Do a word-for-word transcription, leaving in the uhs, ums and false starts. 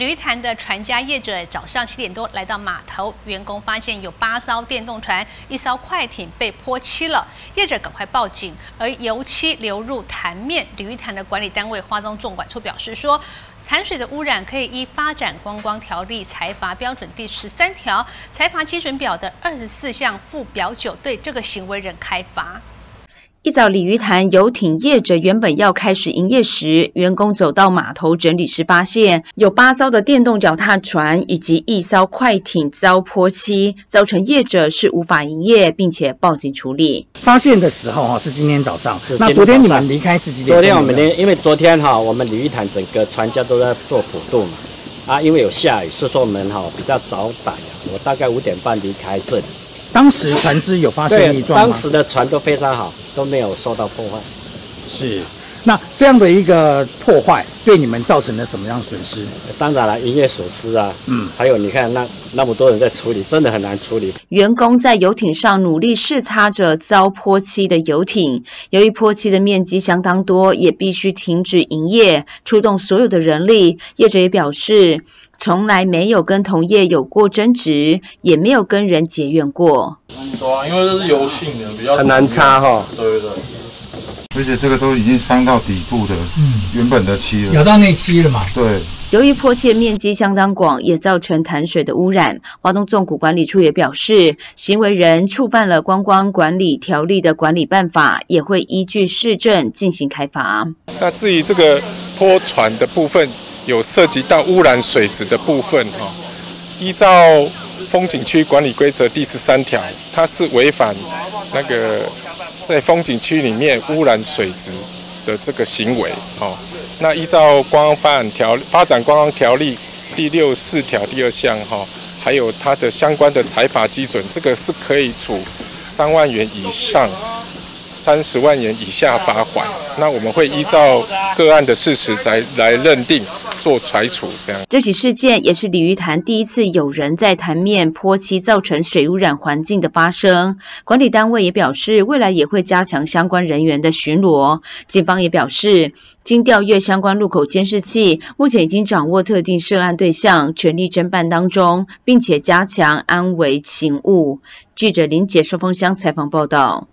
鲤鱼潭的船家业者早上七点多来到码头，员工发现有八艘电动船、一艘快艇被泼漆了，业者赶快报警，而油漆流入潭面。鲤鱼潭的管理单位花东纵管处表示说，潭水的污染可以依发展观光条例裁罚标准第十三条裁罚基准表的二十四项附表九对这个行为人开罚。 一早，鲤鱼潭游艇业者原本要开始营业时，员工走到码头整理时，发现有八艘的电动脚踏船以及一艘快艇遭泼漆，造成业者是无法营业，并且报警处理。 发现的时候哈是今天早上， 是那昨天你们离开是几点？ 昨天我们离，因为昨天哈我们鲤鱼潭整个船家都在做普渡嘛，啊，因为有下雨，是说我们哈比较早摆啊，我大概五点半离开这里。 当时船只有发生异状吗？ 当时的船都非常好，都没有受到破坏。 是，那这样的一个破坏对你们造成了什么样的损失？ 当然了，营业损失啊，嗯，还有你看那那么多人在处理，真的很难处理。 员工在游艇上努力视察着遭泼漆的游艇，由于泼漆的面积相当多，也必须停止营业，出动所有的人力。业者也表示，从来没有跟同业有过争执，也没有跟人结怨过。 对啊，因为这是油性的，比较很难擦哈、哦。 对对。 而且这个都已经伤到底部的，嗯，原本的漆了， 咬到内漆了嘛？ 对。 由于泼漆面积相当广，也造成潭水的污染。花东纵谷管理处也表示，行为人触犯了观光管理条例的管理办法，也会依据事证进行开罚。 那至于这个泼船的部分，有涉及到污染水质的部分哈，依照风景区管理规则第十三条，它是违反那个在风景区里面污染水质的这个行为哦。那依照观光发展条发展观光条例第六十四条第二项哈，还有它的相关的裁罚基准，这个是可以处三万元以上三十万元以下罚款。那我们会依照个案的事实来来认定做裁处。这样， 这起事件也是鲤鱼潭第一次有人在潭面泼漆造成水污染环境的发生。管理单位也表示，未来也会加强相关人员的巡逻。警方也表示，经调阅相关路口监视器，目前已经掌握特定涉案对象，全力侦办当中，并且加强安危勤务。记者林杰寿丰乡采访报道。